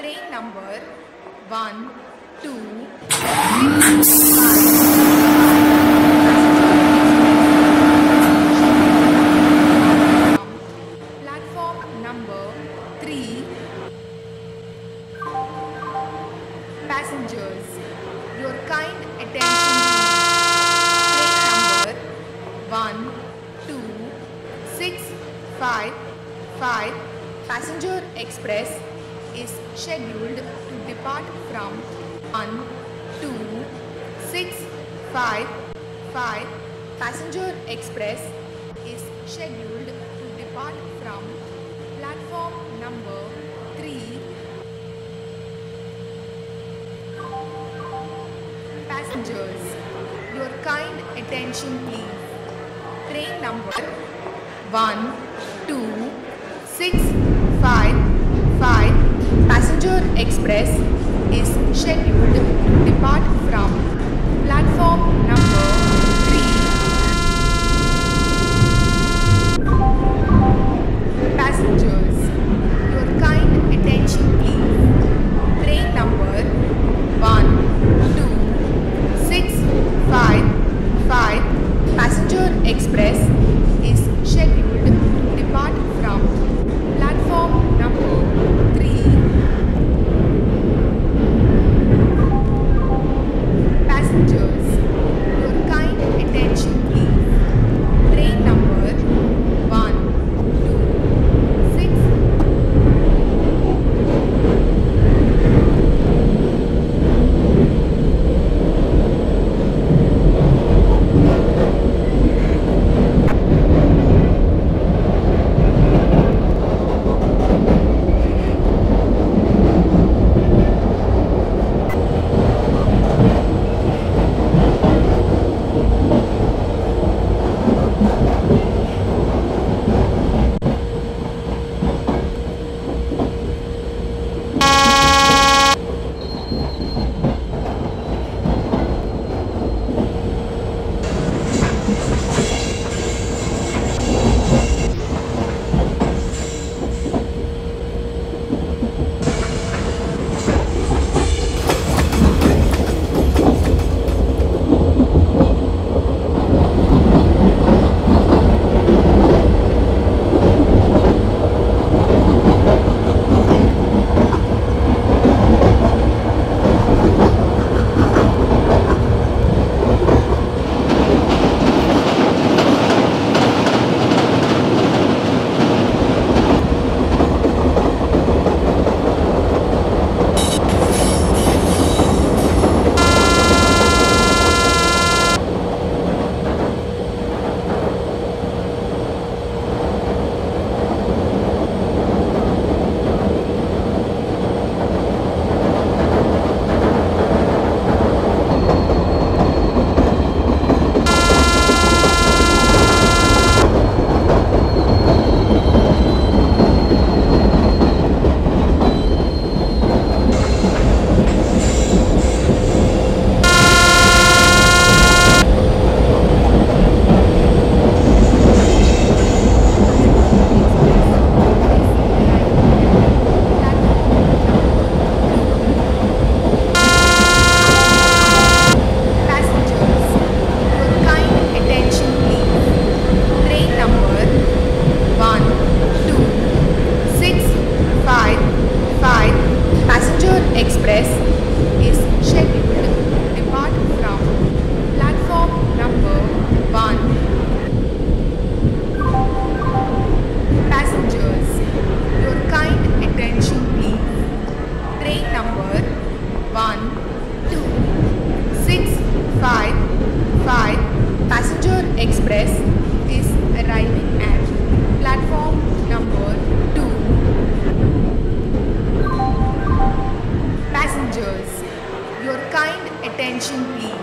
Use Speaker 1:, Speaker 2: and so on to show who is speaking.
Speaker 1: Train number 1, 2, 6, 5. Platform number 3. Passengers, your kind attention please. Train number 1, 2, 6, 5, 5 Passenger Express is scheduled to depart from 1, 2, 6, 5, 5 Passenger Express is scheduled to depart from platform number 3. Passengers, your kind attention please. Train number 1, 2, 6, 5, 5 Passenger Express is scheduled to depart from platform number 3. Passengers, your kind attention please. Train number 1, 2, 6, 5, 5 Passenger Express is scheduled to depart from platform number 3. Passengers, your kind attention please. Train number 1, 2, 6. Express is scheduled to depart from platform number 1. Passengers, your kind attention please. Train number 1, 2, 6, 5, 5 Passenger Express is arriving at platform number 2. Passengers, your kind attention please.